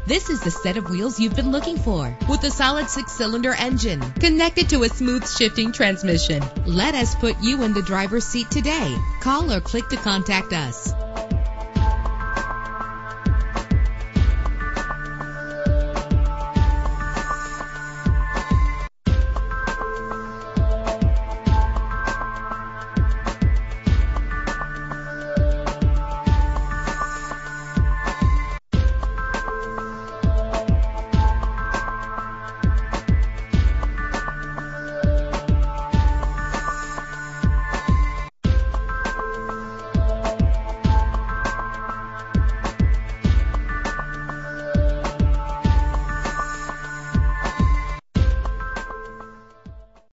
This is the set of wheels you've been looking for, with a solid 6-cylinder engine connected to a smooth shifting transmission. Let us put you in the driver's seat today. Call or click to contact us.